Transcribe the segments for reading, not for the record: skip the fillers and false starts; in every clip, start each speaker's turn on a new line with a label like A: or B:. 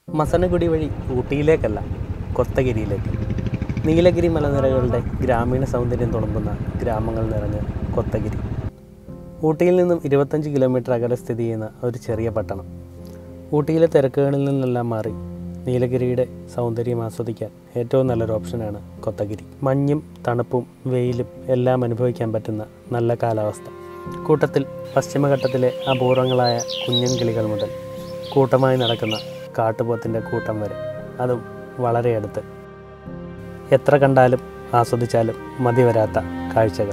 A: മസനഗുഡി വഴി ഊട്ടിയിലേക്കല്ല, കൊത്തഗിരിയിലേക്ക്. നീലഗിരി മലനിരകളുടെ ഗ്രാമീണ സൗന്ദര്യം തുളുമ്പുന്ന ഗ്രാമങ്ങൾ നിറഞ്ഞ കൊത്തഗിരി. ഊട്ടിയിൽ നിന്നും 25 കിലോമീറ്റർ അകലെ സ്ഥിതി ചെയ്യുന്ന ഒരു ചെറിയ പട്ടണം. ഊട്ടിയിലെ തിരക്കുകളിൽ നിന്നെല്ലാം മാറി നീലഗിരിയുടെ സൗന്ദര്യം ആസ്വദിക്കാൻ ഏറ്റവും നല്ലൊരു ഓപ്ഷനാണ് കൊത്തഗിരി. മഞ്ഞും തണുപ്പും വെയിലും എല്ലാം അനുഭവിക്കാൻ പറ്റുന്ന നല്ല കാലാവസ്ഥ. കൂട്ടത്തിൽ പശ്ചിമഘട്ടത്തിലെ അപൂർവങ്ങളായ കുഞ്ഞൻ കിളികൾ മുതൽ കൂട്ടമായി നടക്കുന്ന കാട്ടുപോത്തിൻ്റെ കൂട്ടം വരെ, അതും വളരെ അടുത്ത്. എത്ര കണ്ടാലും ആസ്വദിച്ചാലും മതി വരാത്ത കാഴ്ചകൾ.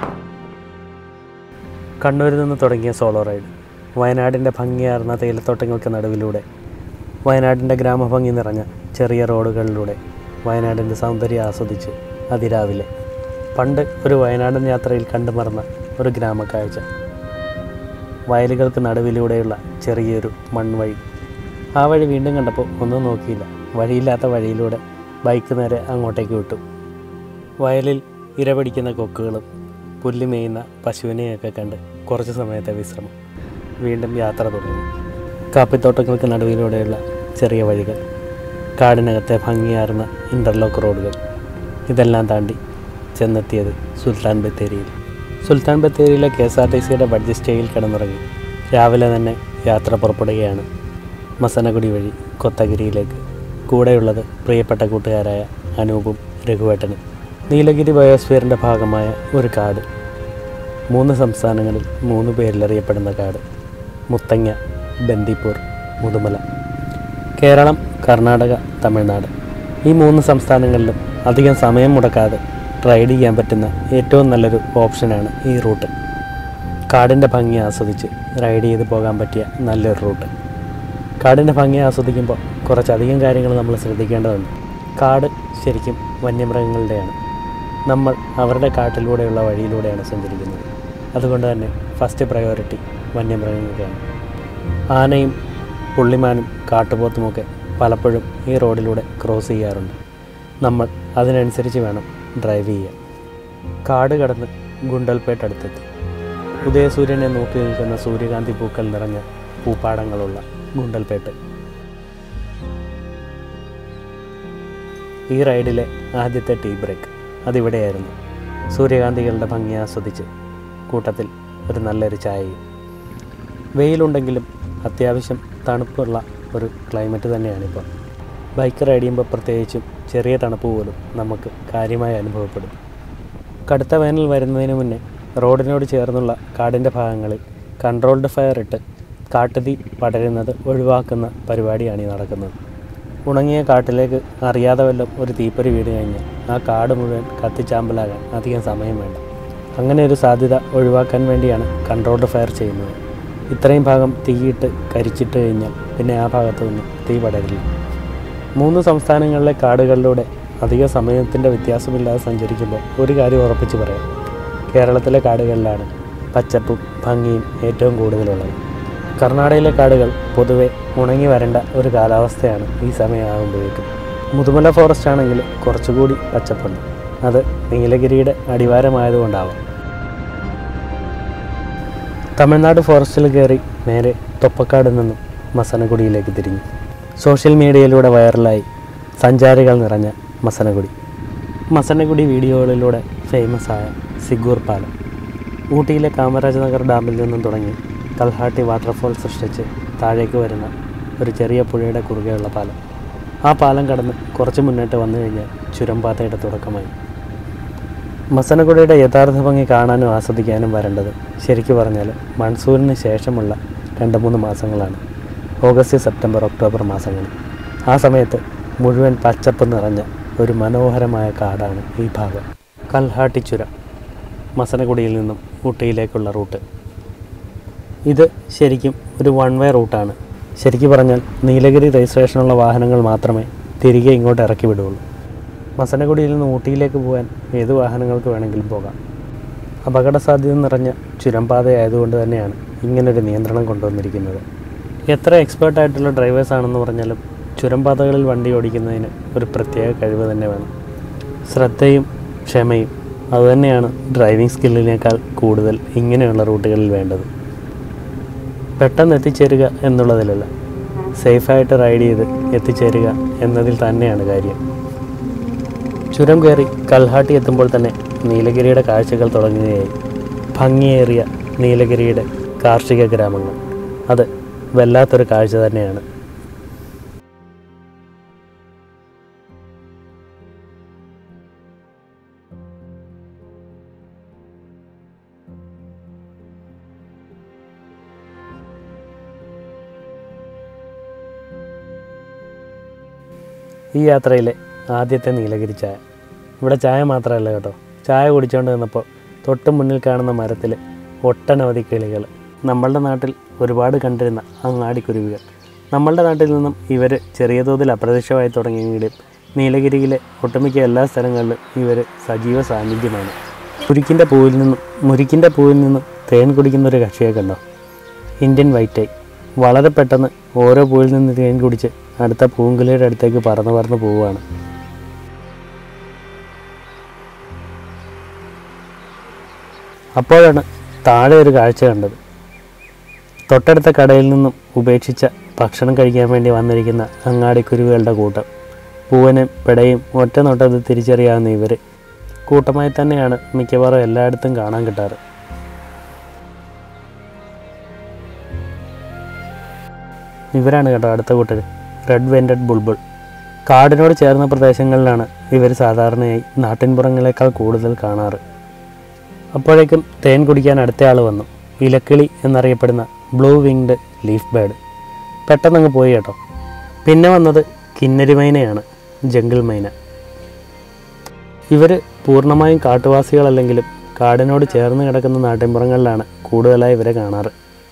A: കണ്ണൂരിൽ നിന്ന് തുടങ്ങിയ സോളോ റൈഡ് വയനാടിൻ്റെ ഭംഗിയാർന്ന തേയിലത്തോട്ടങ്ങൾക്ക് നടുവിലൂടെ, വയനാടിൻ്റെ ഗ്രാമഭംഗി നിറഞ്ഞ ചെറിയ റോഡുകളിലൂടെ വയനാടിൻ്റെ സൗന്ദര്യം ആസ്വദിച്ച് അതിരാവിലെ. പണ്ട് ഒരു വയനാടൻ യാത്രയിൽ കണ്ടുമറന്ന ഒരു ഗ്രാമക്കാഴ്ച. വയലുകൾക്ക് നടുവിലൂടെയുള്ള ചെറിയൊരു മൺവഴി. ആ വഴി വീണ്ടും കണ്ടപ്പോൾ ഒന്നും നോക്കിയില്ല. വഴിയില്ലാത്ത വഴിയിലൂടെ ബൈക്ക് നേരെ അങ്ങോട്ടേക്ക് വിട്ടു. വയലിൽ ഇരപിടിക്കുന്ന കൊക്കുകളും പുല്ല് മേയുന്ന പശുവിനെയൊക്കെ കണ്ട് കുറച്ച് സമയത്തെ വിശ്രമം. വീണ്ടും യാത്ര തുടങ്ങി. കാപ്പിത്തോട്ടങ്ങൾക്ക് നടുവിലൂടെയുള്ള ചെറിയ വഴികൾ, കാടിനകത്തെ ഭംഗിയാർന്ന ഇൻ്റർലോക്ക് റോഡുകൾ. ഇതെല്ലാം താണ്ടി ചെന്നെത്തിയത് സുൽത്താൻ ബത്തേരിയിൽ. സുൽത്താൻ ബത്തേരിയിലെ KSRTCയുടെ ബഡ്ജറ്റ് സ്റ്റേയിൽ കിടന്നുറങ്ങി രാവിലെ തന്നെ യാത്ര പുറപ്പെടുകയാണ് മസനഗുഡി വഴി കൊത്തഗിരിയിലേക്ക്. കൂടെയുള്ളത് പ്രിയപ്പെട്ട കൂട്ടുകാരായ അനൂപും രഘുവേട്ടനും. നീലഗിരി ബയോസ്ഫിയറിൻ്റെ ഭാഗമായ ഒരു കാട്. 3 സംസ്ഥാനങ്ങളിൽ 3 പേരിലറിയപ്പെടുന്ന കാട്. മുത്തങ്ങ, ബന്ദിപ്പൂർ, മുതുമല. കേരളം, കർണാടക, തമിഴ്നാട്. ഈ 3 സംസ്ഥാനങ്ങളിലും അധികം സമയം മുടക്കാതെ റൈഡ് ചെയ്യാൻ പറ്റുന്ന ഏറ്റവും നല്ലൊരു ഓപ്ഷനാണ് ഈ റൂട്ട്. കാടിൻ്റെ ഭംഗി ആസ്വദിച്ച് റൈഡ് ചെയ്ത് പോകാൻ പറ്റിയ നല്ലൊരു റൂട്ട്. കാടിൻ്റെ ഭംഗി ആസ്വദിക്കുമ്പോൾ കുറച്ചധികം കാര്യങ്ങൾ നമ്മൾ ശ്രദ്ധിക്കേണ്ടതുണ്ട്. കാട് ശരിക്കും വന്യമൃഗങ്ങളുടെയാണ്. നമ്മൾ അവരുടെ കാട്ടിലൂടെയുള്ള വഴിയിലൂടെയാണ് സഞ്ചരിക്കുന്നത്. അതുകൊണ്ട് തന്നെ ഫസ്റ്റ് പ്രയോറിറ്റി വന്യമൃഗങ്ങൾക്കാണ്. ആനയും പുള്ളിമാനും കാട്ടുപോത്തുമൊക്കെ പലപ്പോഴും ഈ റോഡിലൂടെ ക്രോസ് ചെയ്യാറുണ്ട്. നമ്മൾ അതിനനുസരിച്ച് വേണം ഡ്രൈവ് ചെയ്യാൻ. കാട് കടന്ന് ഗുണ്ടൽപേട്ട് അടുത്തെത്തി. ഉദയസൂര്യനെ നോക്കി നിൽക്കുന്ന സൂര്യകാന്തി പൂക്കൾ നിറഞ്ഞ പൂപ്പാടങ്ങളുള്ള ഗുണ്ടൽപേട്ട്. ഈ റൈഡിലെ ആദ്യത്തെ ടീ ബ്രേക്ക് അതിവിടെയായിരുന്നു. സൂര്യകാന്തികളുടെ ഭംഗി ആസ്വദിച്ച് കൂട്ടത്തിൽ ഒരു നല്ലൊരു ചായയും. വെയിലുണ്ടെങ്കിലും അത്യാവശ്യം തണുപ്പുള്ള ഒരു ക്ലൈമറ്റ് തന്നെയാണിപ്പോൾ. ബൈക്ക് റൈഡ് ചെയ്യുമ്പോൾ പ്രത്യേകിച്ചും ചെറിയ തണുപ്പ് പോലും നമുക്ക് കാര്യമായി അനുഭവപ്പെടും. കടുത്ത വേനൽ വരുന്നതിന് മുന്നേ റോഡിനോട് ചേർന്നുള്ള കാടിൻ്റെ ഭാഗങ്ങളിൽ കൺട്രോൾഡ് ഫയർ ഇട്ട് കാട്ടുതീ പടരുന്നത് ഒഴിവാക്കുന്ന പരിപാടിയാണ് ഈ നടക്കുന്നത്. ഉണങ്ങിയ കാട്ടിലേക്ക് അറിയാതെ വല്ലതും ഒരു തീപ്പൊരി വീട് കഴിഞ്ഞാൽ ആ കാട് മുഴുവൻ കത്തിച്ചാമ്പലാകാൻ അധികം സമയം വേണ്ട. അങ്ങനെ ഒരു സാധ്യത ഒഴിവാക്കാൻ വേണ്ടിയാണ് കൺട്രോൾഡ് ഫയർ ചെയ്യുന്നത്. ഇത്രയും ഭാഗം തീയിട്ട് കരിച്ചിട്ട് കഴിഞ്ഞാൽ പിന്നെ ആ ഭാഗത്തു നിന്ന് തീ പടരില്ല. 3 സംസ്ഥാനങ്ങളിലെ കാടുകളിലൂടെ അധിക സമയത്തിൻ്റെ വ്യത്യാസമില്ലാതെ സഞ്ചരിക്കുമ്പോൾ ഒരു കാര്യം ഉറപ്പിച്ച് പറയാം: കേരളത്തിലെ കാടുകളിലാണ് പച്ചപ്പും ഭംഗിയും ഏറ്റവും കൂടുതലുള്ളത്. കർണാടകയിലെ കാടുകൾ പൊതുവെ ഉണങ്ങി വരേണ്ട ഒരു കാലാവസ്ഥയാണ് ഈ സമയമാകുമ്പോഴേക്കും. മുതുമല ഫോറസ്റ്റ് ആണെങ്കിൽ കുറച്ചുകൂടി പച്ചപ്പുണ്ട്. അത് നീലഗിരിയുടെ അടിവാരമായതുകൊണ്ടാവാം. തമിഴ്നാട് ഫോറസ്റ്റിൽ കയറി നേരെ തൊപ്പക്കാട് നിന്നും മസനഗുഡിയിലേക്ക് തിരിഞ്ഞു. സോഷ്യൽ മീഡിയയിലൂടെ വൈറലായി സഞ്ചാരികൾ നിറഞ്ഞ മസനഗുഡി. മസനഗുഡി വീഡിയോകളിലൂടെ ഫേമസ് ആയ സിഗൂർ പാലം. ഊട്ടിയിലെ കാമരാജ് നഗർ ഡാമിൽ നിന്നും തുടങ്ങി കൽഹാട്ടി വാട്ടർഫോൾ സൃഷ്ടിച്ച് താഴേക്ക് വരുന്ന ഒരു ചെറിയ പുഴയുടെ കുറുകെയുള്ള പാലം. ആ പാലം കടന്ന് കുറച്ച് മുന്നോട്ട് വന്നു കഴിഞ്ഞാൽ ചുരംപാതയുടെ തുടക്കമായി. മസനഗുഡിയുടെ യഥാർത്ഥ ഭംഗി കാണാനും ആസ്വദിക്കാനും വരേണ്ടത് ശരിക്കു പറഞ്ഞാൽ മൺസൂണിന് ശേഷമുള്ള 2-3 മാസങ്ങളാണ്. ഓഗസ്റ്റ്, സെപ്റ്റംബർ, ഒക്ടോബർ മാസങ്ങളിൽ. ആ സമയത്ത് മുഴുവൻ പച്ചപ്പ് നിറഞ്ഞ ഒരു മനോഹരമായ കാടാണ് ഈ ഭാഗം. കൽഹാട്ടി ചുരം, മസനഗുഡിയിൽ നിന്നും ഊട്ടിയിലേക്കുള്ള റൂട്ട്. ഇത് ശരിക്കും ഒരു 1 വേ റൂട്ടാണ്. ശരിക്കും പറഞ്ഞാൽ നീലഗിരി രജിസ്ട്രേഷനുള്ള വാഹനങ്ങൾ മാത്രമേ തിരികെ ഇങ്ങോട്ട് ഇറക്കി വിടുകയുള്ളൂ. മസനഗുഡിയിൽ നിന്ന് ഊട്ടിയിലേക്ക് പോകാൻ ഏത് വാഹനങ്ങൾക്ക് വേണമെങ്കിലും പോകാം. അപകട സാധ്യത നിറഞ്ഞ ചുരംപാതയായതുകൊണ്ട് തന്നെയാണ് ഇങ്ങനൊരു നിയന്ത്രണം കൊണ്ടുവന്നിരിക്കുന്നത്. എത്ര എക്സ്പേർട്ടായിട്ടുള്ള ഡ്രൈവേഴ്സാണെന്ന് പറഞ്ഞാലും ചുരംപാതകളിൽ വണ്ടി ഓടിക്കുന്നതിന് ഒരു പ്രത്യേക കഴിവ് തന്നെ വേണം. ശ്രദ്ധയും ക്ഷമയും അതുതന്നെയാണ് ഡ്രൈവിംഗ് സ്കില്ലിനേക്കാൾ കൂടുതൽ ഇങ്ങനെയുള്ള റൂട്ടുകളിൽ വേണ്ടത്. പെട്ടെന്ന് എത്തിച്ചേരുക എന്നുള്ളതിലല്ല, സേഫായിട്ട് റൈഡ് ചെയ്ത് എത്തിച്ചേരുക എന്നതിൽ തന്നെയാണ് കാര്യം. ചുരം കയറി കൽഹാട്ടി എത്തുമ്പോൾ തന്നെ നീലഗിരിയുടെ കാഴ്ചകൾ തുടങ്ങുകയായി. ഭംഗിയേറിയ നീലഗിരിയുടെ കാർഷിക ഗ്രാമങ്ങൾ, അത് വല്ലാത്തൊരു കാഴ്ച തന്നെയാണ്. ഈ യാത്രയിലെ ആദ്യത്തെ നീലഗിരി ചായ. ഇവിടെ ചായ മാത്രമല്ല കേട്ടോ, ചായ കുടിച്ചുകൊണ്ട് നിന്നപ്പോൾ തൊട്ട് മുന്നിൽ കാണുന്ന മരത്തിൽ ഒട്ടനവധി കിളികൾ. നമ്മളുടെ നാട്ടിൽ ഒരുപാട് കണ്ടിരുന്ന അങ്ങാടിക്കുരുവികൾ. നമ്മളുടെ നാട്ടിൽ നിന്നും ഇവർ ചെറിയ തോതിൽ അപ്രത്യക്ഷമായി തുടങ്ങിയെങ്കിലും നീലഗിരിയിലെ ഒട്ടുമിക്ക എല്ലാ സ്ഥലങ്ങളിലും ഇവർ സജീവ സാന്നിധ്യമാണ്. മുരിക്കിൻ്റെ പൂവിൽ നിന്നും തേൻ കുടിക്കുന്നൊരു കക്ഷിയെ കണ്ടോ? Indian white eye. വളരെ പെട്ടെന്ന് ഓരോ പൂവിൽ നിന്ന് തേൻ കുടിച്ച് അടുത്ത പൂങ്കുലയുടെ അടുത്തേക്ക് പറന്ന് പോവുകയാണ്. അപ്പോഴാണ് താഴെ ഒരു കാഴ്ച കണ്ടത്. തൊട്ടടുത്ത കടയിൽ നിന്നും ഉപേക്ഷിച്ച ഭക്ഷണം കഴിക്കാൻ വേണ്ടി വന്നിരിക്കുന്ന അങ്ങാടിക്കുരുവികളുടെ കൂട്ടം. പൂവനും പെടയും ഒറ്റ നോട്ടത്തിൽ തിരിച്ചറിയാവുന്ന ഇവർ കൂട്ടമായി തന്നെയാണ് മിക്കവാറും എല്ലായിടത്തും കാണാൻ കിട്ടാറ്. ഇവരാണ് കേട്ടോ അടുത്ത കൂട്ടർ, റെഡ് വെൻറ്റഡ് ബുൾബുൾ. കാടിനോട് ചേർന്ന പ്രദേശങ്ങളിലാണ് ഇവർ സാധാരണയായി നാട്ടിൻപുറങ്ങളെക്കാൾ കൂടുതൽ കാണാറ്. അപ്പോഴേക്കും തേൻ കുടിക്കാൻ അടുത്തയാൾ വന്നു. ഇലക്കിളി എന്നറിയപ്പെടുന്ന ബ്ലൂ വിങ്ഡ് ലീഫ് ബേർഡ്. പെട്ടെന്നങ്ങ് പോയി കേട്ടോ. പിന്നെ വന്നത് കിന്നരി മൈനയാണ്, ജംഗിൾ മൈന. ഇവർ പൂർണ്ണമായും കാട്ടുവാസികളല്ലെങ്കിലും കാടിനോട് ചേർന്ന് കിടക്കുന്ന നാട്ടിൻപുറങ്ങളിലാണ് കൂടുതലായി ഇവരെ കാണാറ്.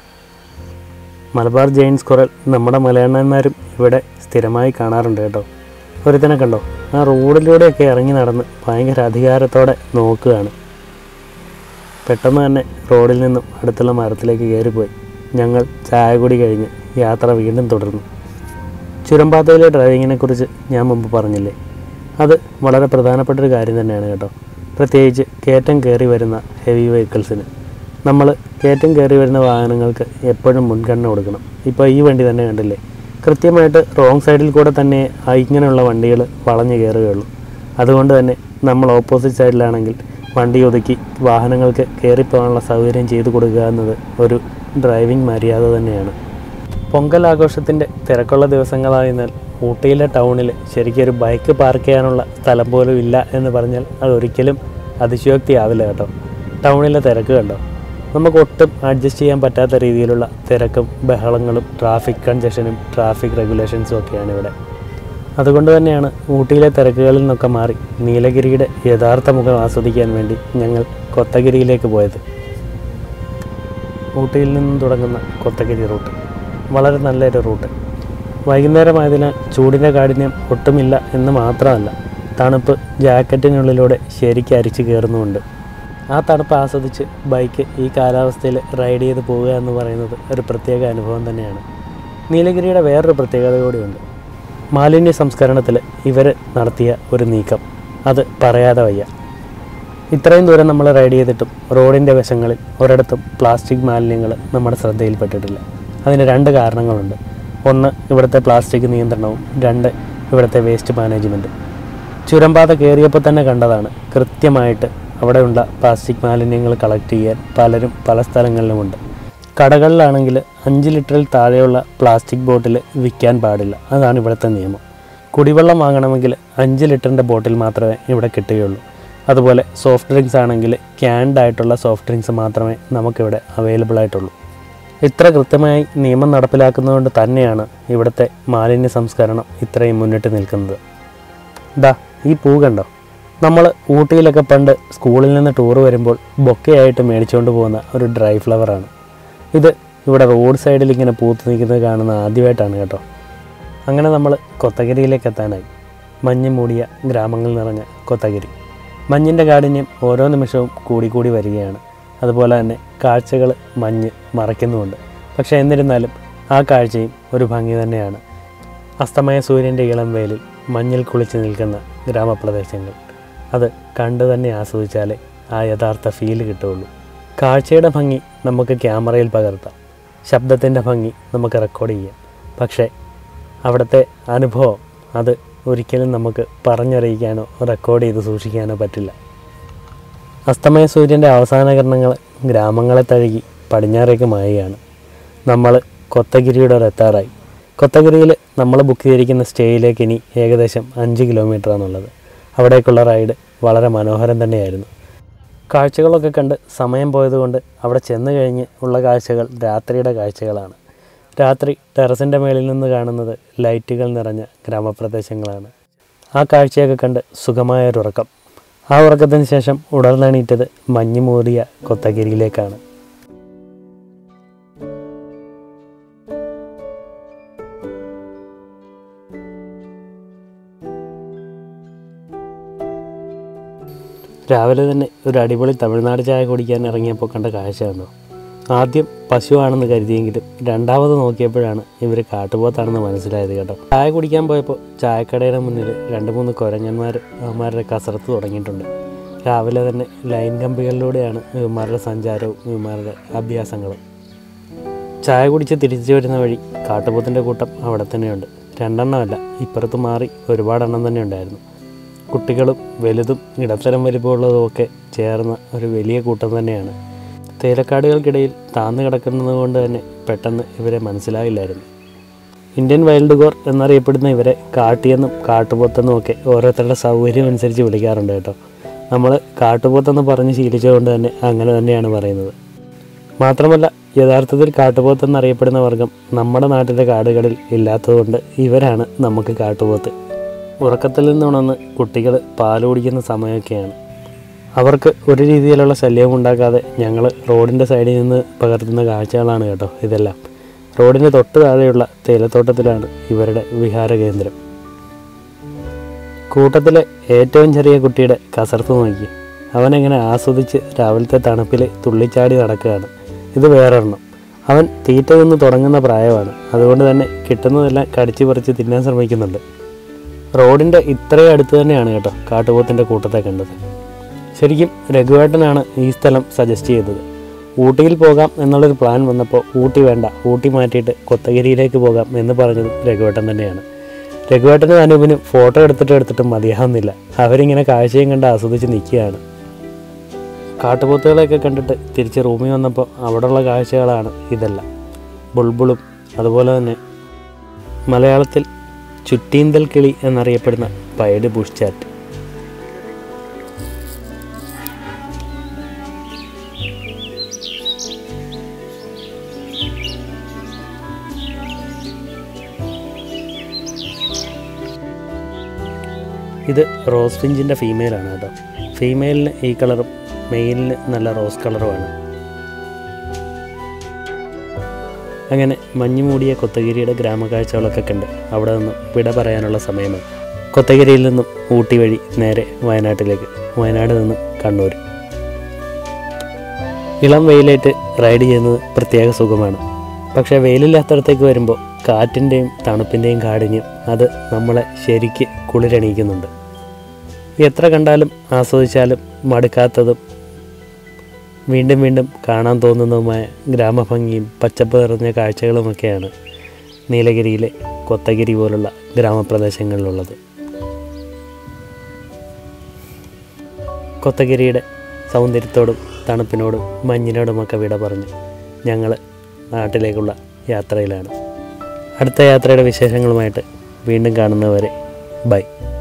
A: മലബാർ ജെയിൻ സ്ക്വറൽ നമ്മുടെ മലയണ്ണന്മാരും ഇവിടെ സ്ഥിരമായി കാണാറുണ്ട് കേട്ടോ. ഒരുത്തനെ കണ്ടോ, ആ റോഡിലൂടെയൊക്കെ ഇറങ്ങി നടന്ന് ഭയങ്കര അധികാരത്തോടെ നോക്കുകയാണ്. പെട്ടെന്ന് തന്നെ റോഡിൽ നിന്നും അടുത്തുള്ള മരത്തിലേക്ക് കയറിപ്പോയി. ഞങ്ങൾ ചായ കൂടി കഴിഞ്ഞ് യാത്ര വീണ്ടും തുടർന്നു. ചുരംപാതയിലെ ഡ്രൈവിങ്ങിനെക്കുറിച്ച് ഞാൻ മുമ്പ് പറഞ്ഞില്ലേ, അത് വളരെ പ്രധാനപ്പെട്ടൊരു കാര്യം തന്നെയാണ് കേട്ടോ. പ്രത്യേകിച്ച് കയറ്റം കയറി വരുന്ന ഹെവി വെഹിക്കിൾസിന്. നമ്മൾ കയറ്റം കയറി വരുന്ന വാഹനങ്ങൾക്ക് എപ്പോഴും മുൻഗണന കൊടുക്കണം. ഇപ്പോൾ ഈ വണ്ടി തന്നെ കണ്ടില്ലേ, കൃത്യമായിട്ട് റോങ് സൈഡിൽ കൂടെ തന്നെ ഇങ്ങനെയുള്ള വണ്ടികൾ വളഞ്ഞു കയറുകയുള്ളൂ. അതുകൊണ്ട് തന്നെ നമ്മൾ ഓപ്പോസിറ്റ് സൈഡിലാണെങ്കിൽ വണ്ടി ഒതുക്കി വാഹനങ്ങൾക്ക് കയറിപ്പോകാനുള്ള സൗകര്യം ചെയ്തു കൊടുക്കുക എന്നത് ഒരു ഡ്രൈവിംഗ് മര്യാദ തന്നെയാണ്. പൊങ്കൽ ആഘോഷത്തിൻ്റെ തിരക്കുള്ള ദിവസങ്ങളായതിനാൽ ഊട്ടിയിലെ ടൗണിൽ ശരിക്കൊരു ബൈക്ക് പാർക്ക് ചെയ്യാനുള്ള സ്ഥലം പോലും ഇല്ല എന്ന് പറഞ്ഞാൽ അതൊരിക്കലും അതിശയോക്തിയാവില്ല കേട്ടോ. ടൗണിലെ തിരക്ക് കണ്ടോ, നമുക്ക് ഒട്ടും അഡ്ജസ്റ്റ് ചെയ്യാൻ പറ്റാത്ത രീതിയിലുള്ള തിരക്കും ബഹളങ്ങളും ട്രാഫിക് കൺജഷനും ട്രാഫിക് റെഗുലേഷൻസും ഒക്കെയാണ് ഇവിടെ. അതുകൊണ്ട് തന്നെയാണ് ഊട്ടിയിലെ തിരക്കുകളിൽ നിന്നൊക്കെ മാറി നീലഗിരിയുടെ യഥാർത്ഥ മുഖം ആസ്വദിക്കാൻ വേണ്ടി ഞങ്ങൾ കൊത്തഗിരിയിലേക്ക് പോയത്. ഊട്ടിയിൽ നിന്നും തുടങ്ങുന്ന കൊത്തഗിരി റൂട്ട് വളരെ നല്ലൊരു റൂട്ട്. വൈകുന്നേരമായതിനാൽ ചൂടിൻ്റെ കാഠിന്യം ഒട്ടുമില്ല എന്ന് മാത്രമല്ല, തണുപ്പ് ജാക്കറ്റിനുള്ളിലൂടെ ശരിക്കും അരിച്ചു കയറുന്നുമുണ്ട്. ആ തണുപ്പ് ആസ്വദിച്ച് ബൈക്ക് ഈ കാലാവസ്ഥയിൽ റൈഡ് ചെയ്ത് പോവുക എന്ന് പറയുന്നത് ഒരു പ്രത്യേക അനുഭവം തന്നെയാണ്. നീലഗിരിയുടെ വേറൊരു പ്രത്യേകത കൂടിയുണ്ട്. മാലിന്യ സംസ്കരണത്തിൽ ഇവർ നടത്തിയ ഒരു നീക്കം, അത് പറയാതെ വയ്യ. ഇത്രയും ദൂരം നമ്മൾ റൈഡ് ചെയ്തിട്ടും റോഡിൻ്റെ വശങ്ങളിൽ ഒരിടത്തും പ്ലാസ്റ്റിക് മാലിന്യങ്ങൾ നമ്മുടെ ശ്രദ്ധയിൽപ്പെട്ടിട്ടില്ല. അതിന് രണ്ട് കാരണങ്ങളുണ്ട്. ഒന്ന്, ഇവിടുത്തെ പ്ലാസ്റ്റിക് നിയന്ത്രണവും, രണ്ട്, ഇവിടുത്തെ വേസ്റ്റ് മാനേജ്മെൻറ്റും. ചുരംപാത കയറിയപ്പോൾ തന്നെ കണ്ടതാണ്, കൃത്യമായിട്ട് അവിടെയുള്ള പ്ലാസ്റ്റിക് മാലിന്യങ്ങൾ കളക്ട് ചെയ്യാൻ പലരും പല സ്ഥലങ്ങളിലുമുണ്ട്. കടകളിലാണെങ്കിൽ 5 ലിറ്ററിൽ താഴെയുള്ള പ്ലാസ്റ്റിക് ബോട്ടിൽ വിൽക്കാൻ പാടില്ല, അതാണ് ഇവിടുത്തെ നിയമം. കുടിവെള്ളം വാങ്ങണമെങ്കിൽ 5 ലിറ്ററിൻ്റെ ബോട്ടിൽ മാത്രമേ ഇവിടെ കിട്ടുകയുള്ളൂ. അതുപോലെ സോഫ്റ്റ് ഡ്രിങ്ക്സ് ആണെങ്കിൽ ക്യാൻഡ് ആയിട്ടുള്ള സോഫ്റ്റ് ഡ്രിങ്ക്സ് മാത്രമേ നമുക്കിവിടെ അവൈലബിൾ ആയിട്ടുള്ളൂ. ഇത്ര കൃത്യമായി നിയമം നടപ്പിലാക്കുന്നതുകൊണ്ട് തന്നെയാണ് ഇവിടുത്തെ മാലിന്യ സംസ്കരണം ഇത്രയും മുന്നിട്ട് നിൽക്കുന്നത്. ഈ പൂ കണ്ടോ, നമ്മൾ ഊട്ടിയിലൊക്കെ പണ്ട് സ്കൂളിൽ നിന്ന് ടൂർ വരുമ്പോൾ ബൊക്കെയായിട്ട് മേടിച്ചുകൊണ്ട് പോകുന്ന ഒരു ഡ്രൈ ഫ്ലവറാണ് ഇത്. ഇവിടെ റോഡ് സൈഡിൽ ഇങ്ങനെ പൂത്ത് നിൽക്കുന്നത് കാണുന്ന ആദ്യമായിട്ടാണ് കേട്ടോ. അങ്ങനെ നമ്മൾ കൊത്തഗിരിയിലേക്ക് എത്താനായി. മഞ്ഞ് മൂടിയ ഗ്രാമങ്ങൾ നിറഞ്ഞ കൊത്തഗിരി. മഞ്ഞിൻ്റെ കാഠിന്യം ഓരോ നിമിഷവും കൂടിക്കൂടി വരികയാണ്. അതുപോലെ തന്നെ കാഴ്ചകൾ മഞ്ഞ് മറയ്ക്കുന്നുമുണ്ട്. പക്ഷേ എന്നിരുന്നാലും ആ കാഴ്ചയും ഒരു ഭംഗി തന്നെയാണ്. അസ്തമയ സൂര്യൻ്റെ ഇളം വെയിലിൽ മഞ്ഞിൽ കുളിച്ച് നിൽക്കുന്ന ഗ്രാമപ്രദേശങ്ങൾ, അത് കണ്ടു തന്നെ ആസ്വദിച്ചാലേ ആ യഥാർത്ഥ ഫീൽ കിട്ടുകയുള്ളൂ. കാഴ്ചയുടെ ഭംഗി നമുക്ക് ക്യാമറയിൽ പകർത്താം, ശബ്ദത്തിൻ്റെ ഭംഗി നമുക്ക് റെക്കോർഡ് ചെയ്യാം. പക്ഷേ അവിടുത്തെ അനുഭവം അത് ഒരിക്കലും നമുക്ക് പറഞ്ഞറിയിക്കാനോ റെക്കോർഡ് ചെയ്ത് സൂക്ഷിക്കാനോ പറ്റില്ല. അസ്തമയ സൂര്യൻ്റെ അവസാന കിരണങ്ങൾ ഗ്രാമങ്ങളെ തഴുകി പടിഞ്ഞാറേക്ക് മായുകയാണ്. നമ്മൾ കൊത്തഗിരിയുടെ എത്താറായി. കൊത്തഗിരിയിൽ നമ്മൾ ബുക്ക് ചെയ്തിരിക്കുന്ന സ്റ്റേയിലേക്ക് ഇനി ഏകദേശം 5 കിലോമീറ്ററാണുള്ളത്. അവിടേക്കുള്ള റൈഡ് വളരെ മനോഹരം തന്നെയായിരുന്നു. കാഴ്ചകളൊക്കെ കണ്ട് സമയം പോയതുകൊണ്ട് അവിടെ ചെന്ന് കഴിഞ്ഞ് ഉള്ള കാഴ്ചകൾ രാത്രിയുടെ കാഴ്ചകളാണ്. രാത്രി ടെറസിൻ്റെ മേളിൽ നിന്ന് കാണുന്നത് ലൈറ്റുകൾ നിറഞ്ഞ ഗ്രാമപ്രദേശങ്ങളാണ്. ആ കാഴ്ചയൊക്കെ കണ്ട് സുഖമായൊരുറക്കം. ആ ഉറക്കത്തിന് ശേഷം ഉടനെണീറ്റത് മഞ്ഞ് മൂടിയ കൊത്തഗിരിയിലേക്കാണ്. രാവിലെ തന്നെ ഒരു അടിപൊളി തമിഴ്നാട് ചായ കുടിക്കാൻ ഇറങ്ങിയപ്പോൾ കണ്ട കാഴ്ച കണ്ടോ? ആദ്യം പശുവാണെന്ന് കരുതിയെങ്കിലും രണ്ടാമത് നോക്കിയപ്പോഴാണ് ഇവർ കാട്ടുപോത്താണെന്ന് മനസ്സിലായത് കേട്ടോ. ചായ കുടിക്കാൻ പോയപ്പോൾ ചായക്കടയുടെ മുന്നിൽ 2-3 കുരങ്ങന്മാർ അവന്മാരുടെ കസരത്ത് തുടങ്ങിയിട്ടുണ്ട്. രാവിലെ തന്നെ ലൈൻ കമ്പികളിലൂടെയാണ് ഇവന്മാരുടെ സഞ്ചാരവും ഇവന്മാരുടെ അഭ്യാസങ്ങളും. ചായ കുടിച്ച് തിരിച്ചു വരുന്ന വഴി കാട്ടുപോത്തിൻ്റെ കൂട്ടം അവിടെ തന്നെയുണ്ട്. 2 എണ്ണമല്ല, ഇപ്പുറത്ത് മാറി ഒരുപാടെണ്ണം തന്നെ ഉണ്ടായിരുന്നു. കുട്ടികളും വലുതും ഇടത്തരം വലിപ്പമുള്ളതുമൊക്കെ ചേർന്ന ഒരു വലിയ കൂട്ടം തന്നെയാണ്. തേയിലക്കാടുകൾക്കിടയിൽ താന്നു കിടക്കുന്നത് കൊണ്ട് തന്നെ പെട്ടെന്ന് ഇവരെ മനസ്സിലായില്ലായിരുന്നു. ഇന്ത്യൻ വൈൽഡ് ഗോർ എന്നറിയപ്പെടുന്ന ഇവരെ കാട്ടിയെന്നും കാട്ടുപോത്തെന്നും ഒക്കെ ഓരോരുത്തരുടെ സൗകര്യം അനുസരിച്ച് വിളിക്കാറുണ്ട് കേട്ടോ. നമ്മൾ കാട്ടുപോത്തെന്ന് പറഞ്ഞ് ശീലിച്ചതുകൊണ്ട് തന്നെ അങ്ങനെ തന്നെയാണ് പറയുന്നത്. മാത്രമല്ല യഥാർത്ഥത്തിൽ കാട്ടുപോത്തെന്നറിയപ്പെടുന്ന വർഗം നമ്മുടെ നാട്ടിലെ കാടുകളിൽ ഇല്ലാത്തതുകൊണ്ട് ഇവരാണ് നമുക്ക് കാട്ടുപോത്ത്. ഉറക്കത്തിൽ നിന്നുണർന്ന് കുട്ടികൾ പാല് കുടിക്കുന്ന സമയമൊക്കെയാണ്. അവർക്ക് ഒരു രീതിയിലുള്ള ശല്യവും ഉണ്ടാക്കാതെ ഞങ്ങൾ റോഡിൻ്റെ സൈഡിൽ നിന്ന് പകർത്തുന്ന കാഴ്ചകളാണ് കേട്ടോ ഇതെല്ലാം. റോഡിന് തൊട്ട് താഴെയുള്ള തേയിലത്തോട്ടത്തിലാണ് ഇവരുടെ വിഹാര കേന്ദ്രം. കൂട്ടത്തിലെ ഏറ്റവും ചെറിയ കുട്ടിയുടെ കസർത്ത് നോക്കി. അവനെങ്ങനെ ആസ്വദിച്ച് രാവിലത്തെ തണുപ്പിൽ തുള്ളിച്ചാടി നടക്കുകയാണ്. ഇത് വേറൊരെണ്ണം. അവൻ തീറ്റ നിന്ന് തുടങ്ങുന്ന പ്രായമാണ്. അതുകൊണ്ട് തന്നെ കിട്ടുന്നതെല്ലാം കടിച്ചു പറിച്ച് തിന്നാൻ ശ്രമിക്കുന്നുണ്ട്. റോഡിൻ്റെ ഇത്രയും അടുത്ത് തന്നെയാണ് കേട്ടോ കാട്ടുപോത്തിൻ്റെ കൂട്ടത്തെ കണ്ടത്. ശരിക്കും രഘുവേട്ടനാണ് ഈ സ്ഥലം സജസ്റ്റ് ചെയ്തത്. ഊട്ടിയിൽ പോകാം എന്നുള്ളൊരു പ്ലാൻ വന്നപ്പോൾ ഊട്ടി വേണ്ട, ഊട്ടി മാറ്റിയിട്ട് കൊത്തഗിരിയിലേക്ക് പോകാം എന്ന് പറഞ്ഞതും രഘുവേട്ടൻ തന്നെയാണ്. രഘുവേട്ടനും അനൂപിനും ഫോട്ടോ എടുത്തിട്ട് മതിയാവുന്നില്ല. അവരിങ്ങനെ കാഴ്ചയും കണ്ട് ആസ്വദിച്ച് നിൽക്കുകയാണ്. കാട്ടുപോത്തുകളെയൊക്കെ കണ്ടിട്ട് തിരിച്ച് റൂമിൽ വന്നപ്പോൾ അവിടെയുള്ള കാഴ്ചകളാണ് ഇതെല്ലാം. ബുൾബുളും അതുപോലെ തന്നെ മലയാളത്തിൽ ചുറ്റീന്തൽ കിളി എന്നറിയപ്പെടുന്ന പൈഡ് ബുഷ് ചാറ്റ്. ഇത് റോസ് ഫിഞ്ചിൻ്റെ ഫീമെയിലാണ് കേട്ടോ. ഫീമെയിലിന് ഈ കളറും മെയിലിന് നല്ല റോസ് കളറുമാണ്. അങ്ങനെ മഞ്ഞു മൂടിയ കൊത്തഗിരിയുടെ ഗ്രാമകാഴ്ചകളൊക്കെ കണ്ട് അവിടെ നിന്നും വിട പറയാനുള്ള സമയമായി. കൊത്തഗിരിയിൽ നിന്നും ഊട്ടി വഴി നേരെ വയനാട്ടിലേക്ക്, വയനാട് നിന്നും കണ്ണൂർ. ഇളം വെയിലേറ്റ് റൈഡ് ചെയ്യുന്നത് പ്രത്യേക സുഖമാണ്. പക്ഷേ വെയിലില്ലാത്തടത്തേക്ക് വരുമ്പോൾ കാറ്റിൻ്റെയും തണുപ്പിൻ്റെയും കാഠിന്യം അത് നമ്മളെ ശരിക്ക് കുളിരണിയിക്കുന്നുണ്ട്. എത്ര കണ്ടാലും ആസ്വദിച്ചാലും മടുക്കാത്തതും വീണ്ടും വീണ്ടും കാണാൻ തോന്നുന്നതുമായ ഗ്രാമഭംഗിയും പച്ചപ്പ് നിറഞ്ഞ കാഴ്ചകളുമൊക്കെയാണ് നീലഗിരിയിലെ കൊത്തഗിരി പോലുള്ള ഗ്രാമപ്രദേശങ്ങളിലുള്ളത്. കൊത്തഗിരിയുടെ സൗന്ദര്യത്തോടും തണുപ്പിനോടും മഞ്ഞിനോടുമൊക്കെ വിട പറഞ്ഞ് ഞങ്ങൾ നാട്ടിലേക്കുള്ള യാത്രയിലാണ്. അടുത്ത യാത്രയുടെ വിശേഷങ്ങളുമായിട്ട് വീണ്ടും കാണുന്നവരെ ബൈ.